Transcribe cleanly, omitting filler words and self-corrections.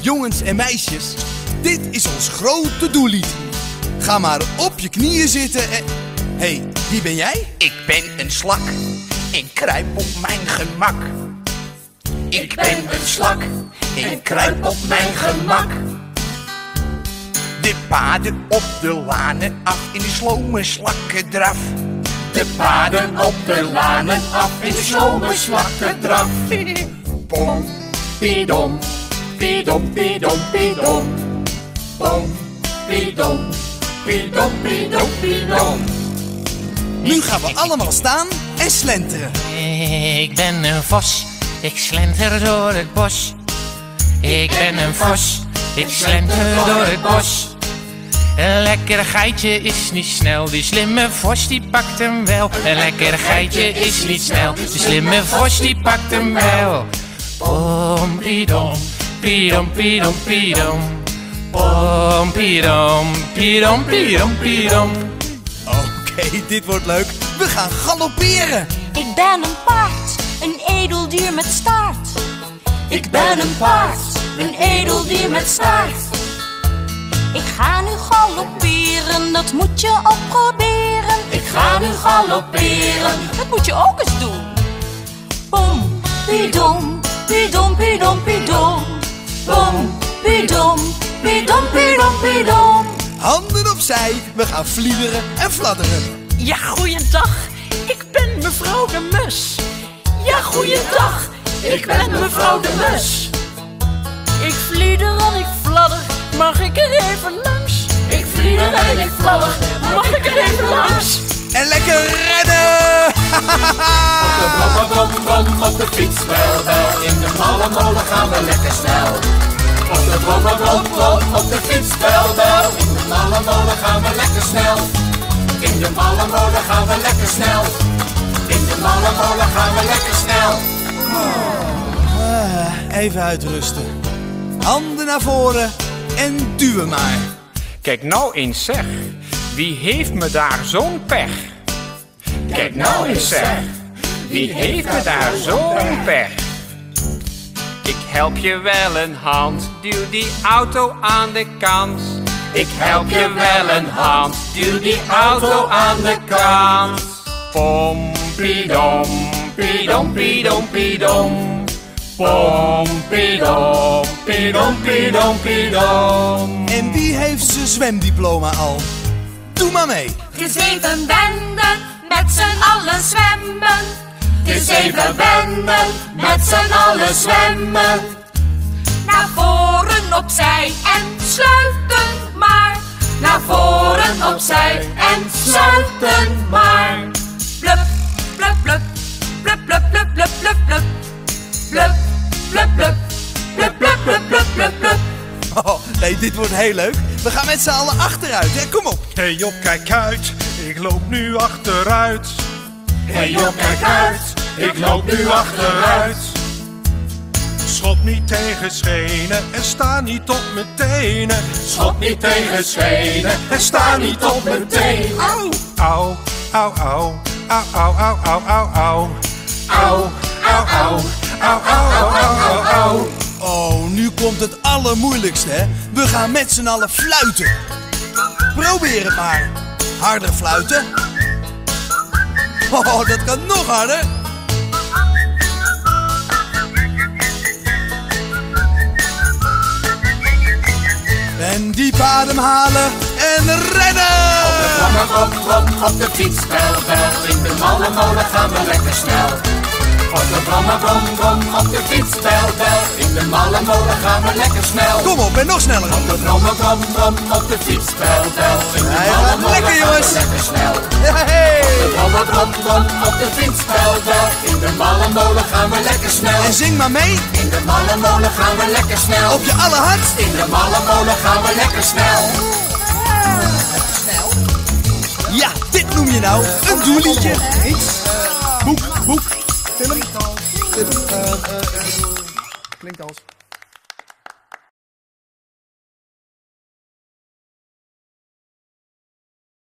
Jongens en meisjes, dit is ons grote doellied. Ga maar op je knieën zitten en... Hé, wie ben jij? Ik ben een slak en kruip op mijn gemak. Ik ben een slak en kruip op mijn gemak. De paden op de lanen af in de slome slakkendraf. De paden op de lanen af in de slome slakkendraf. Pom, pidom, pidom, pidom, pidom. Pom, pidom, pidom, pidom, pidom. Nu gaan we allemaal staan en slenteren. Ik ben een vos, ik slenter door het bos. Ik ben een vos, ik slenter door het bos. Een lekker geitje is niet snel, die slimme vos die pakt hem wel. Een lekker geitje is niet snel, die slimme vos die pakt hem wel. Pom, pidom, pidom, pidom, pidom. Pom, pidom, pidom, pidom, pidom. Oké, dit wordt leuk. We gaan galopperen. Ik ben een paard, een edel dier met staart. Ik ben een paard, een edel dier met staart. Ik ga nu galopperen, dat moet je ook proberen. Ik ga nu galopperen, dat moet je ook eens doen. Pom, pidom, pidom, pidom, pidom. Pom, pidom, pidom, pidom, pidom. Handen opzij, we gaan vliederen en fladderen. Ja, goeiedag, ik ben mevrouw de mus. Ja, goeiedag, ik ben mevrouw de mus. Ik vlieder en ik fladder, mag ik er even langs? Ik vlieder en ik fladder, mag ik er even langs? En lekker rennen! Op de brom, brom, brom, op de fiets, wel, wel. In de malle molen gaan we lekker snel. Op de brom, brom, brom, op de fiets, wel, wel. In de malle molen gaan we lekker snel. In de malle molen gaan we lekker snel. In de malle molen gaan we lekker snel. Even uitrusten. Handen naar voren en duwen maar. Kijk nou eens zeg, wie heeft me daar zo'n pech? Kijk nou eens zeg, wie heeft me daar zo'n pech? Ik help je wel een hand, duw die auto aan de kant. Ik help je wel een hand, duw die auto aan de kant. Pom, pidom, pidom, pidom, pidom. Pom, pidom, pidom, pidom, pidom. En wie heeft zijn zwemdiploma al? Doe maar mee. De 7 benden, met z'n allen zwemmen. De 7 benden, met z'n allen zwemmen. Naar voren opzij en sluiten maar. Naar voren opzij en sluiten maar. Blup, blup, blup, blup, blup, blup, blup, blup, blup. Blup, blup, blup, blup, blup, blup, blup, blup, blup. Oh, nee, dit wordt heel leuk. We gaan met z'n allen achteruit, hè? Kom op. Hey Job, kijk uit, ik loop nu achteruit. Hey Job, kijk uit, ik loop nu achteruit. Schop niet tegen schenen en sta niet op mijn tenen. Schop niet tegen schenen en sta niet op mijn tenen. Au, au, au, au, au, au, au, au, au, au. Au, au, au, au, au, au, au, au. Oh, nu komt het allermoeilijkste, hè? We gaan met z'n allen fluiten. Probeer het maar. Harder fluiten. Oh, dat kan nog harder. En diep ademhalen en rennen! Op de brom, brom, brom, op de fiets, bel, bel. In de malle molen gaan we lekker snel. Op de brom, brom, brom, op de fiets, bel, bel. In de malle molen gaan we lekker snel. Kom op, en nog sneller. Op de brom, brom, brom, op de fiets, bel, bel. In de malle molen lekker, gaan jongens. we lekker snel. Hey. Op de brom, brom, brom, op de fiets, bel, bel. In de malle molen gaan we lekker snel. En zing maar mee. In de malle molen gaan we lekker snel. Op je allerhardst. In de malle molen gaan we lekker snel. Ja, dit noem je nou een doelliedje. Boek, boek, film. Klinkt als...